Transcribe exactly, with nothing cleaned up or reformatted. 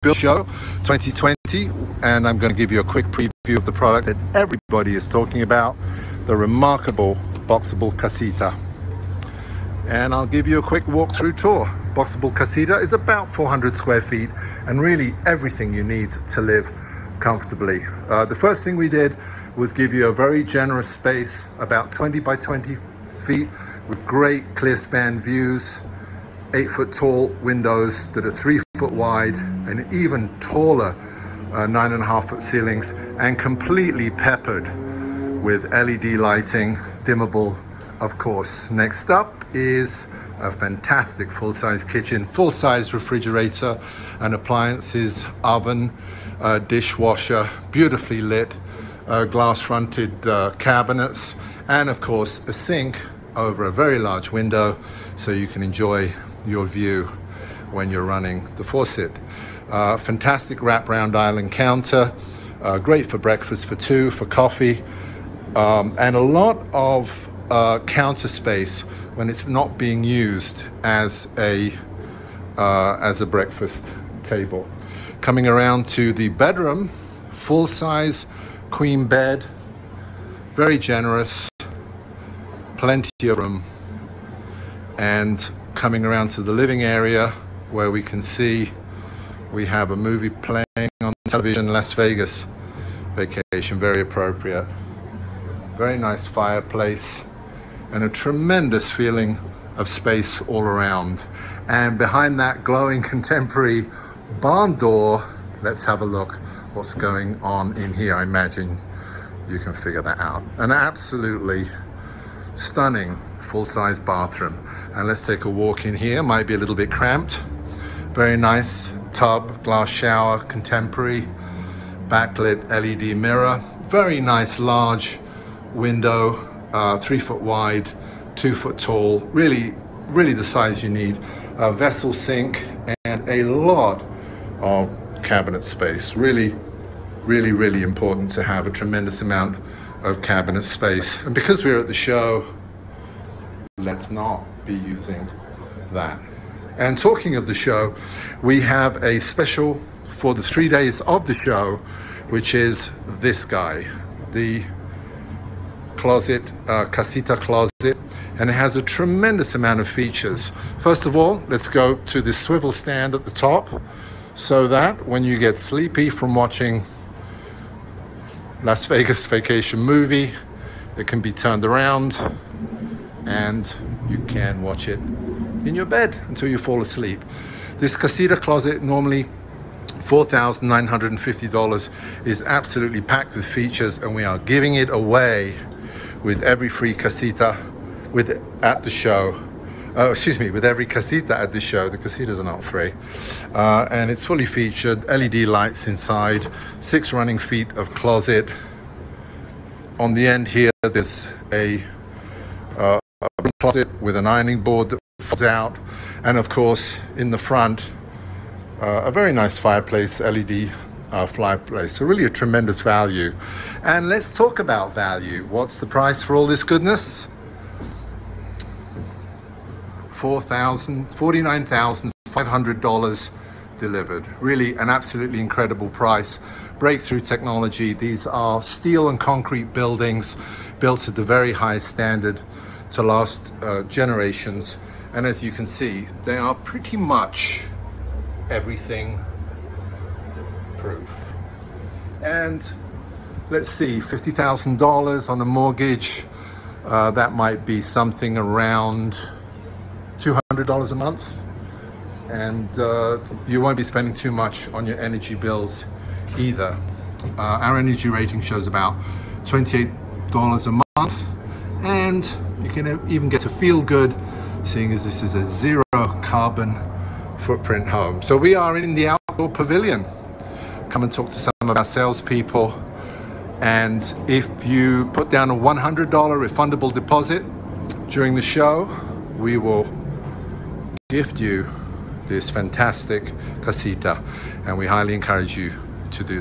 Build Show twenty twenty, and I'm going to give you a quick preview of the product that everybody is talking about, the remarkable BOXABL Casita. And I'll give you a quick walkthrough tour. BOXABL Casita is about four hundred square feet and really everything you need to live comfortably. Uh, the first thing we did was give you a very generous space, about twenty by twenty feet, with great clear span views, eight foot tall windows that are three foot wide, and even taller uh, nine and a half foot ceilings, and completely peppered with L E D lighting, dimmable, of course. Next up is a fantastic full-size kitchen, full-size refrigerator and appliances, oven, uh, dishwasher, beautifully lit, uh, glass-fronted uh, cabinets, and of course a sink over a very large window so you can enjoy your view when you're running the faucet. Uh, fantastic wraparound island counter, uh, great for breakfast for two, for coffee, um, and a lot of uh, counter space when it's not being used as a uh, as a breakfast table. Coming around to the bedroom, full-size queen bed, very generous, plenty of room. And coming around to the living area, where we can see we have a movie playing on television, Las Vegas Vacation, very appropriate. Very nice fireplace and a tremendous feeling of space all around. And behind that glowing contemporary barn door, let's have a look what's going on in here. I imagine you can figure that out. An absolutely stunning full-size bathroom. And let's take a walk in here. Might be a little bit cramped. Very nice tub, glass shower, contemporary, backlit L E D mirror. Very nice large window, uh, three foot wide, two foot tall. Really, really the size you need. A vessel sink and a lot of cabinet space. Really, really, really important to have a tremendous amount of cabinet space. And because we're at the show, let's not be using that. And talking of the show, we have a special for the three days of the show, which is this guy, the closet, uh, Casita closet, and it has a tremendous amount of features. First of all, let's go to the swivel stand at the top, so that when you get sleepy from watching Las Vegas Vacation movie, it can be turned around and you can watch it in your bed until you fall asleep. This Casita closet, normally four thousand nine hundred fifty dollars, is absolutely packed with features, and we are giving it away with every free Casita with at the show. Uh, excuse me, with every Casita at the show. The Casitas are not free. Uh, and it's fully featured, L E D lights inside, six running feet of closet. On the end here, there's a uh, closet with an ironing board that folds out, and of course in the front uh, a very nice fireplace, L E D uh, fireplace. So really a tremendous value. And let's talk about value. What's the price for all this goodness? forty-nine thousand five hundred dollars delivered. Really an absolutely incredible price. Breakthrough technology. These are steel and concrete buildings built at the very highest standard to last uh, generations, and as you can see, they are pretty much everything proof. And let's see, fifty thousand dollars on the mortgage, uh, that might be something around two hundred dollars a month, and uh, you won't be spending too much on your energy bills either. Uh, our energy rating shows about twenty-eight dollars a month, and you can even get to feel good, seeing as this is a zero carbon footprint home. So we are in the outdoor pavilion. Come and talk to some of our salespeople, and if you put down a one hundred dollar refundable deposit during the show, we will gift you this fantastic Casita, and we highly encourage you to do